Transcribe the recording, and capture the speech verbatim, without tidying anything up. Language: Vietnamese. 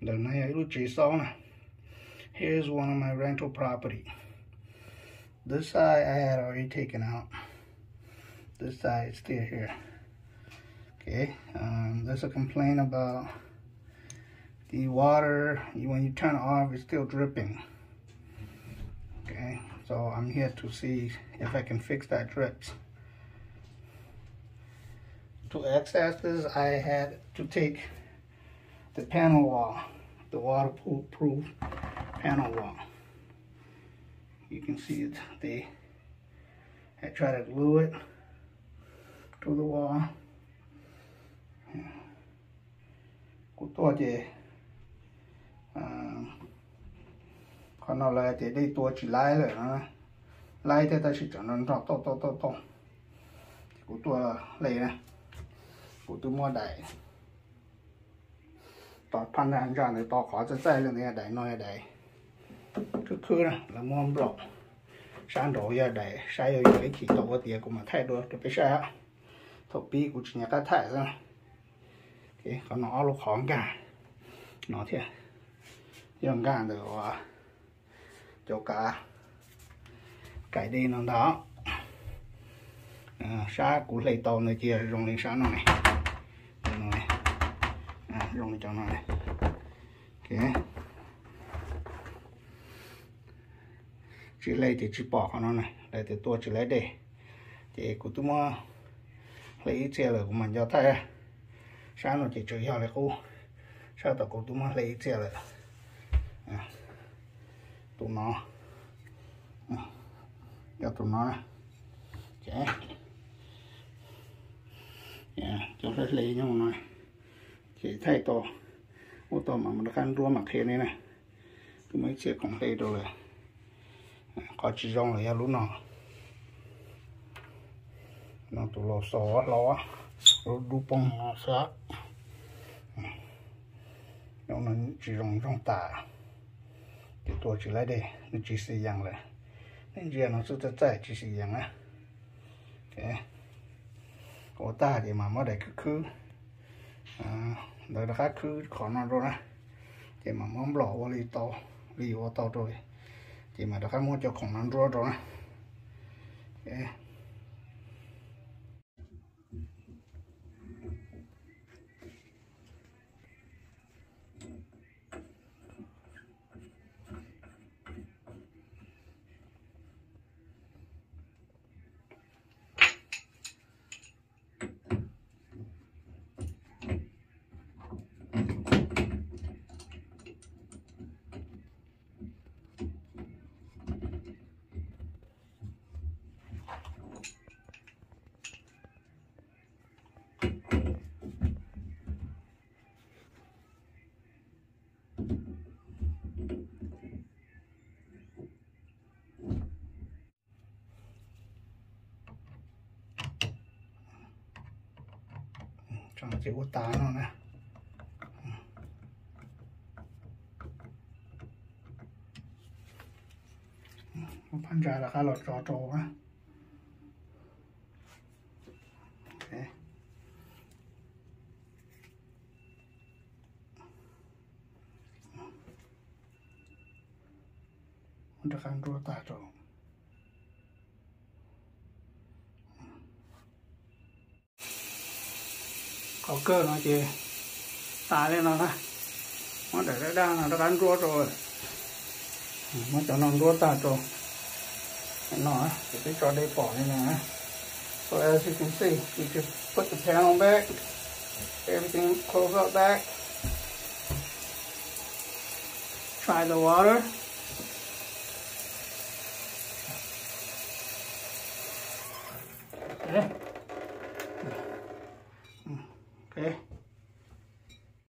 lần này lúc chỉ sau này. Here's one of my rental property. This side I had already taken out. This side is still here. Okay, um, there's a complaint about the water. When you turn it off, it's still dripping. Okay, so I'm here to see if I can fix that drips. To access this, I had to take the panel wall, the waterproof panel wall. You can see it. They I try to glue it to the wall. Của tôi thì còn nó lại thì đây tôi chỉ lái rồi nó lái thì ta chỉ chọn nó to to to to to. Của tôi lấy này, của tôi mua đại. Tọt pan ra ra này to khó cho dây lên này đại nói đại. Cứ cứ là mua block. Sáng đồ giờ đại, sai rồi cái chỉ tàu tiền của mà thay đổi được cái sai. Thổ pi của nhà cá thải ra. Okay, còn nó lúc khó cả nó thiệt dùng gan được cho cả cái đi nó đó à, xa của lấy tàu này kia dùng lên sáng này này à, dùng lên trong này ok chỉ lấy thì chỉ bỏ nó này đây thì tôi chỉ lấy để thì của tôi mua lấy ít xe rồi của mình cho thay sáng nó chỉ chơi lại cô sao tao cũng tụi nó lấy xe lại à, tụi nó à, cho tụi nó chả yeah, cho nó lấy nhau nói chỉ thay to ô tô mà mình khăn rua mặc thế này này tụi mấy chiếc không lấy đâu rồi à, có chỉ rong là lúc nào nó tụi lo xó lo rồi đu bông nó sát nó nó chỉ rong rong tả thì tôi chỉ lấy đây nó chỉ sử dụng lại nên giờ nó sẽ chạy chỉ sử dụng á ok có ta thì mà mới để cứ cứ à đợi nó khác cứ khó nó rồi nè thì mà món lẩu vào ly to ly vào to rồi thì mà nó khác muốn cho khổng nó rồi rồi nè ok trong chỉ có tá nó nè pan ra là khá lọt trò trò á ok untuk kan dua tato có cơ nó chỉ tà lên nó nè nó để nó đang nó gắn rúa rồi nó cho nó rúa tà rồi nó thì cái cho đây bỏ này nè so as you can see you just put the panel back everything close up back try the water